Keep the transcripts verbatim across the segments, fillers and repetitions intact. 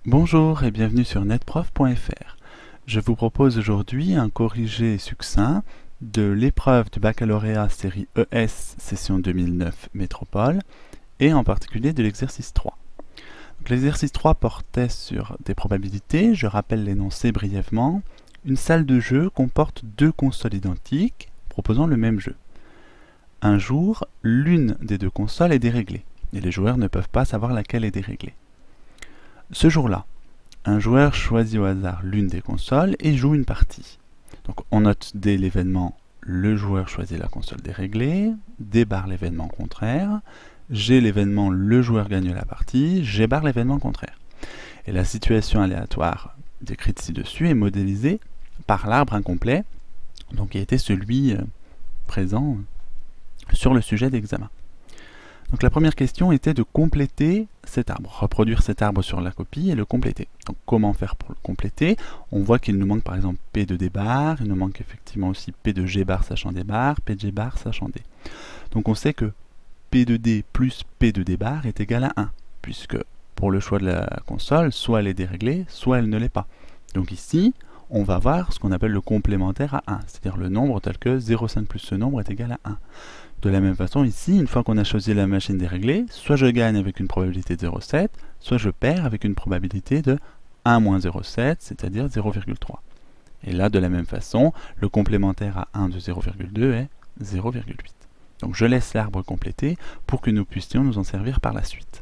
Bonjour et bienvenue sur netprof point F R. Je vous propose aujourd'hui un corrigé succinct de l'épreuve du baccalauréat série E S session deux mille neuf Métropole et en particulier de l'exercice trois. L'exercice trois portait sur des probabilités. Je rappelle l'énoncé brièvement. Une salle de jeu comporte deux consoles identiques proposant le même jeu. Un jour, l'une des deux consoles est déréglée et les joueurs ne peuvent pas savoir laquelle est déréglée. Ce jour-là, un joueur choisit au hasard l'une des consoles et joue une partie. Donc on note dès l'événement le joueur choisit la console déréglée, D barre l'événement contraire, G l'événement le joueur gagne la partie, G barre l'événement contraire. Et la situation aléatoire décrite ci-dessus est modélisée par l'arbre incomplet, donc qui était celui euh, présent sur le sujet d'examen. Donc la première question était de compléter cet arbre, reproduire cet arbre sur la copie et le compléter. Donc comment faire pour le compléter? On voit qu'il nous manque par exemple P de D bar, il nous manque effectivement aussi P de G bar sachant D bar, P de G bar sachant D. Donc on sait que P de D plus P de D bar est égal à un, puisque pour le choix de la console, soit elle est déréglée, soit elle ne l'est pas. Donc ici, on va voir ce qu'on appelle le complémentaire à un, c'est-à-dire le nombre tel que zéro virgule cinq plus ce nombre est égal à un. De la même façon, ici, une fois qu'on a choisi la machine déréglée, soit je gagne avec une probabilité de zéro virgule sept, soit je perds avec une probabilité de un moins zéro virgule sept, c'est-à-dire zéro virgule trois. Et là, de la même façon, le complémentaire à un de zéro virgule deux est zéro virgule huit. Donc je laisse l'arbre compléter pour que nous puissions nous en servir par la suite.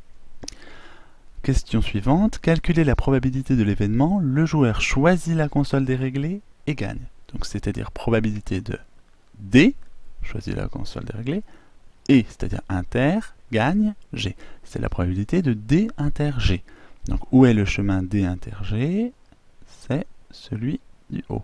Question suivante, calculer la probabilité de l'événement, le joueur choisit la console déréglée et gagne. Donc c'est-à-dire probabilité de D, choisit la console déréglée, et, c'est-à-dire inter, gagne G. C'est la probabilité de D inter G. Donc où est le chemin D inter G? C'est celui du haut.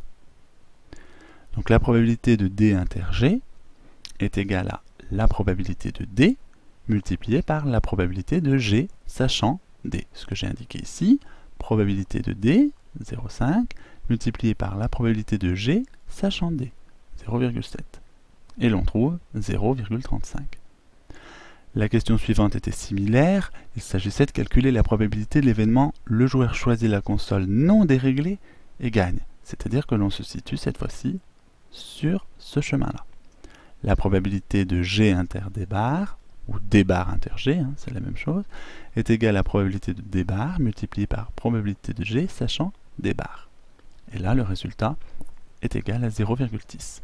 Donc la probabilité de D inter G est égale à la probabilité de D multipliée par la probabilité de G sachant D. Ce que j'ai indiqué ici, probabilité de D, zéro virgule cinq, multipliée par la probabilité de G sachant D, zéro virgule sept. Et l'on trouve zéro virgule trente-cinq. La question suivante était similaire, il s'agissait de calculer la probabilité de l'événement le joueur choisit la console non déréglée et gagne, c'est-à-dire que l'on se situe cette fois-ci sur ce chemin-là. La probabilité de G inter D bar, ou D bar inter G, hein, c'est la même chose, est égale à la probabilité de D bar multipliée par probabilité de G sachant D bar. Et là, le résultat est égal à zéro virgule dix.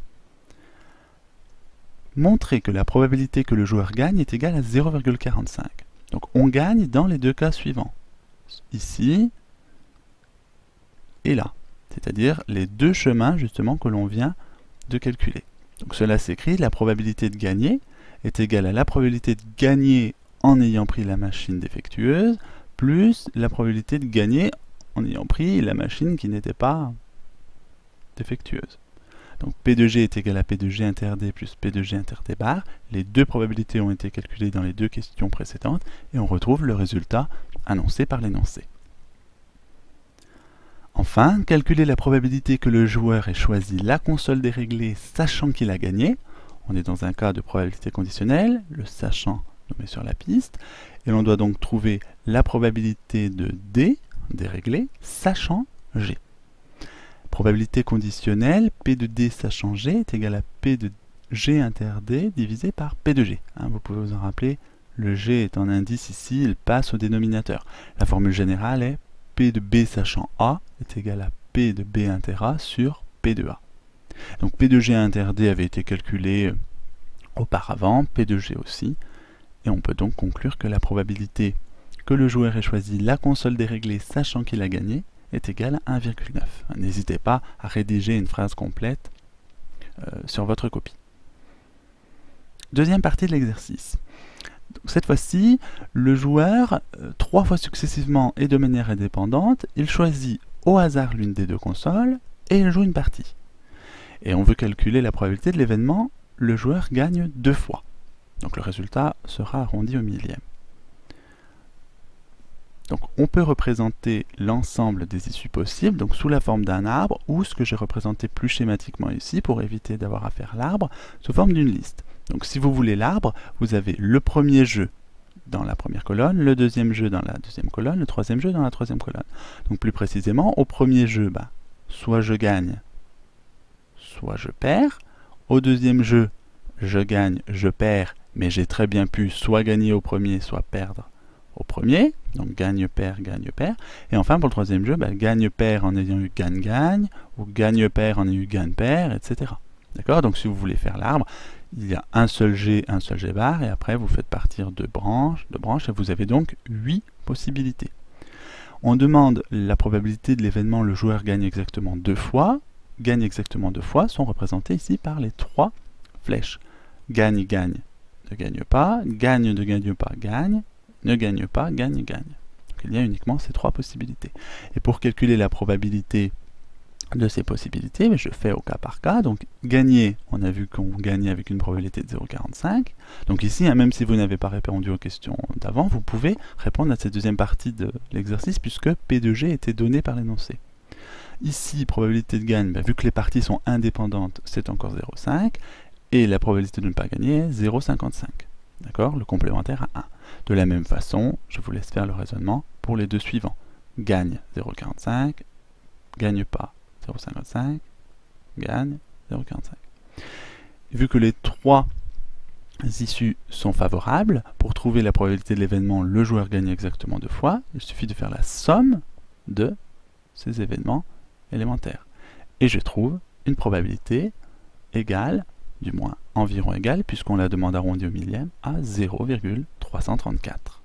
Montrer que la probabilité que le joueur gagne est égale à zéro virgule quarante-cinq. Donc on gagne dans les deux cas suivants. Ici et là. C'est-à-dire les deux chemins justement que l'on vient de calculer. Donc cela s'écrit, la probabilité de gagner est égale à la probabilité de gagner en ayant pris la machine défectueuse, plus la probabilité de gagner en ayant pris la machine qui n'était pas défectueuse. Donc P de G est égal à P de G inter D plus P de G inter D bar. Les deux probabilités ont été calculées dans les deux questions précédentes et on retrouve le résultat annoncé par l'énoncé. Enfin, calculer la probabilité que le joueur ait choisi la console déréglée sachant qu'il a gagné. On est dans un cas de probabilité conditionnelle, le sachant nous met sur la piste, et l'on doit donc trouver la probabilité de D, déréglée, sachant G. Probabilité conditionnelle, P de D sachant G est égal à P de G inter D divisé par P de G. Hein, vous pouvez vous en rappeler, le G est en indice ici, il passe au dénominateur. La formule générale est P de B sachant A est égal à P de B inter A sur P de A. Donc P de G inter D avait été calculé auparavant, P de G aussi, et on peut donc conclure que la probabilité que le joueur ait choisi la console déréglée sachant qu'il a gagné est égale à un virgule neuf. N'hésitez pas à rédiger une phrase complète euh, sur votre copie. Deuxième partie de l'exercice. Cette fois-ci, le joueur, euh, trois fois successivement et de manière indépendante, il choisit au hasard l'une des deux consoles et il joue une partie. Et on veut calculer la probabilité de l'événement, le joueur gagne deux fois. Donc le résultat sera arrondi au millième. Donc on peut représenter l'ensemble des issues possibles, donc sous la forme d'un arbre, ou ce que j'ai représenté plus schématiquement ici, pour éviter d'avoir à faire l'arbre, sous forme d'une liste. Donc si vous voulez l'arbre, vous avez le premier jeu, dans la première colonne, le deuxième jeu dans la deuxième colonne, le troisième jeu dans la troisième colonne. Donc plus précisément, au premier jeu, bah, soit je gagne, soit je perds. Au deuxième jeu, je gagne, je perds, mais j'ai très bien pu soit gagner au premier, soit perdre au premier. Donc gagne, perd, gagne, perd. Et enfin, pour le troisième jeu, bah, gagne, perd en ayant eu gagne, gagne, ou gagne, perd en ayant eu gagne, perd, et cetera. D'accord? Donc si vous voulez faire l'arbre, il y a un seul G, un seul G bar, et après vous faites partir de branches, de branches, et vous avez donc huit possibilités. On demande la probabilité de l'événement le joueur gagne exactement deux fois. Gagne exactement deux fois sont représentés ici par les trois flèches. Gagne, gagne, ne gagne pas. Gagne, ne gagne pas, gagne. Ne gagne pas, gagne, gagne. Donc il y a uniquement ces trois possibilités. Et pour calculer la probabilité de ces possibilités, mais je fais au cas par cas. Donc gagner, on a vu qu'on gagnait avec une probabilité de zéro virgule quarante-cinq. Donc ici, hein, même si vous n'avez pas répondu aux questions d'avant, vous pouvez répondre à cette deuxième partie de l'exercice puisque P de G était donné par l'énoncé. Ici, probabilité de gagne, bah, vu que les parties sont indépendantes, c'est encore zéro virgule cinq. Et la probabilité de ne pas gagner est zéro virgule cinquante-cinq. D'accord? Le complémentaire à un. De la même façon, je vous laisse faire le raisonnement pour les deux suivants. Gagne zéro virgule quarante-cinq, gagne pas zéro virgule cinquante-cinq, gagne zéro virgule quarante-cinq. Vu que les trois issues sont favorables, pour trouver la probabilité de l'événement, le joueur gagne exactement deux fois, il suffit de faire la somme de ces événements élémentaires. Et je trouve une probabilité égale, du moins environ égale, puisqu'on la demande arrondie au millième, à zéro virgule trois cent trente-quatre.